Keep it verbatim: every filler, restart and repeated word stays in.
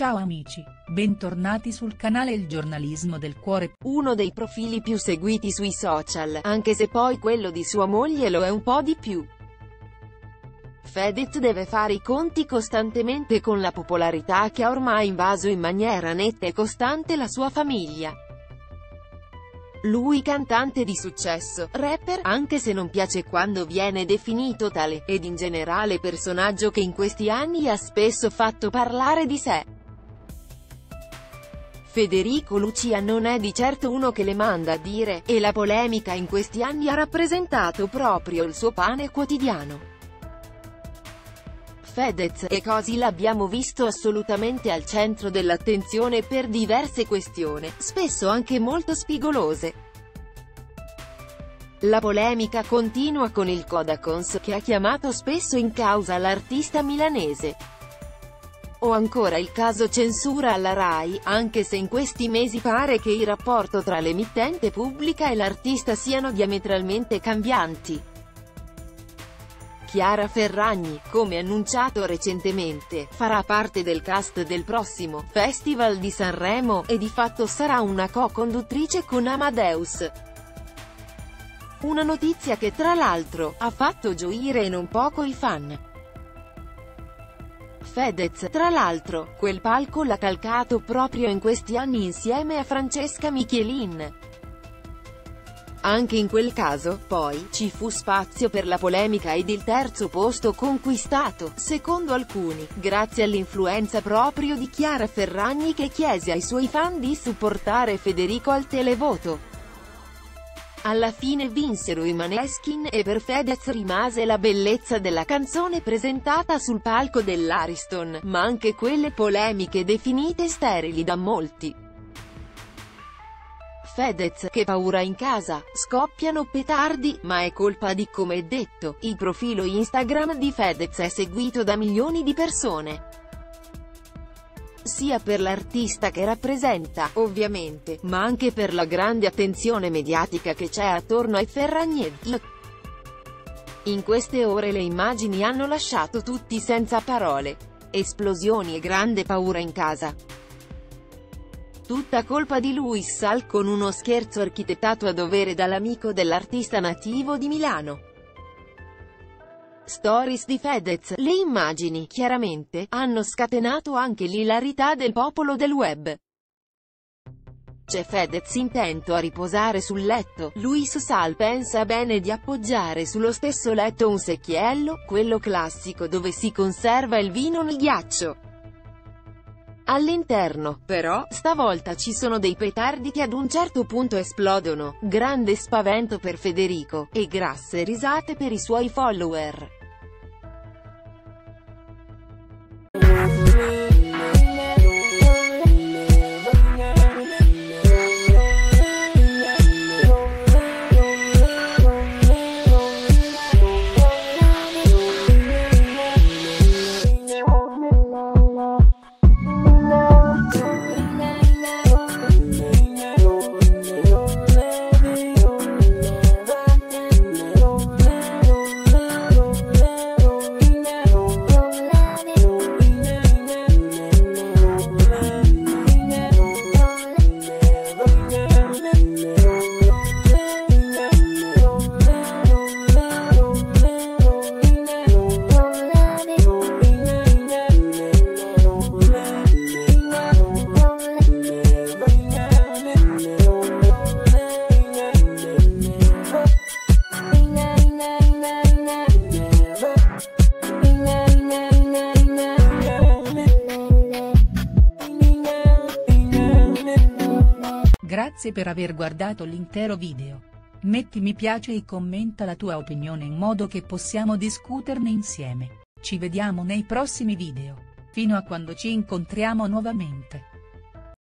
Ciao amici, bentornati sul canale Il Giornalismo del Cuore. Uno dei profili più seguiti sui social, anche se poi quello di sua moglie lo è un po' di più. Fedez deve fare i conti costantemente con la popolarità che ha ormai invaso in maniera netta e costante la sua famiglia. Lui cantante di successo, rapper, anche se non piace quando viene definito tale, ed in generale personaggio che in questi anni ha spesso fatto parlare di sé. Federico Lucia non è di certo uno che le manda a dire, e la polemica in questi anni ha rappresentato proprio il suo pane quotidiano. Fedez, e così l'abbiamo visto assolutamente al centro dell'attenzione per diverse questioni, spesso anche molto spigolose. La polemica continua con il Codacons, che ha chiamato spesso in causa l'artista milanese. O ancora il caso censura alla Rai, anche se in questi mesi pare che il rapporto tra l'emittente pubblica e l'artista siano diametralmente cambianti. Chiara Ferragni, come annunciato recentemente, farà parte del cast del prossimo Festival di Sanremo, e di fatto sarà una co-conduttrice con Amadeus. Una notizia che tra l'altro ha fatto gioire non poco i fan. Fedez, tra l'altro, quel palco l'ha calcato proprio in questi anni insieme a Francesca Michelin. Anche in quel caso, poi, ci fu spazio per la polemica ed il terzo posto conquistato, secondo alcuni, grazie all'influenza proprio di Chiara Ferragni, che chiese ai suoi fan di supportare Federico al televoto. Alla fine vinsero i Maneskin, e per Fedez rimase la bellezza della canzone presentata sul palco dell'Ariston, ma anche quelle polemiche definite sterili da molti. Fedez, che paura in casa, scoppiano petardi, ma è colpa di come è detto, il profilo Instagram di Fedez è seguito da milioni di persone. Sia per l'artista che rappresenta, ovviamente, ma anche per la grande attenzione mediatica che c'è attorno ai Ferragni. In queste ore le immagini hanno lasciato tutti senza parole. Esplosioni e grande paura in casa. Tutta colpa di Luis Sal, con uno scherzo architettato a dovere dall'amico dell'artista nativo di Milano. Stories di Fedez, le immagini, chiaramente, hanno scatenato anche l'ilarità del popolo del web. C'è Fedez intento a riposare sul letto, Luis Sal pensa bene di appoggiare sullo stesso letto un secchiello, quello classico dove si conserva il vino nel ghiaccio. All'interno, però, stavolta ci sono dei petardi che ad un certo punto esplodono, grande spavento per Federico, e grasse risate per i suoi follower. Grazie per aver guardato l'intero video. Metti mi piace e commenta la tua opinione in modo che possiamo discuterne insieme. Ci vediamo nei prossimi video. Fino a quando ci incontriamo nuovamente.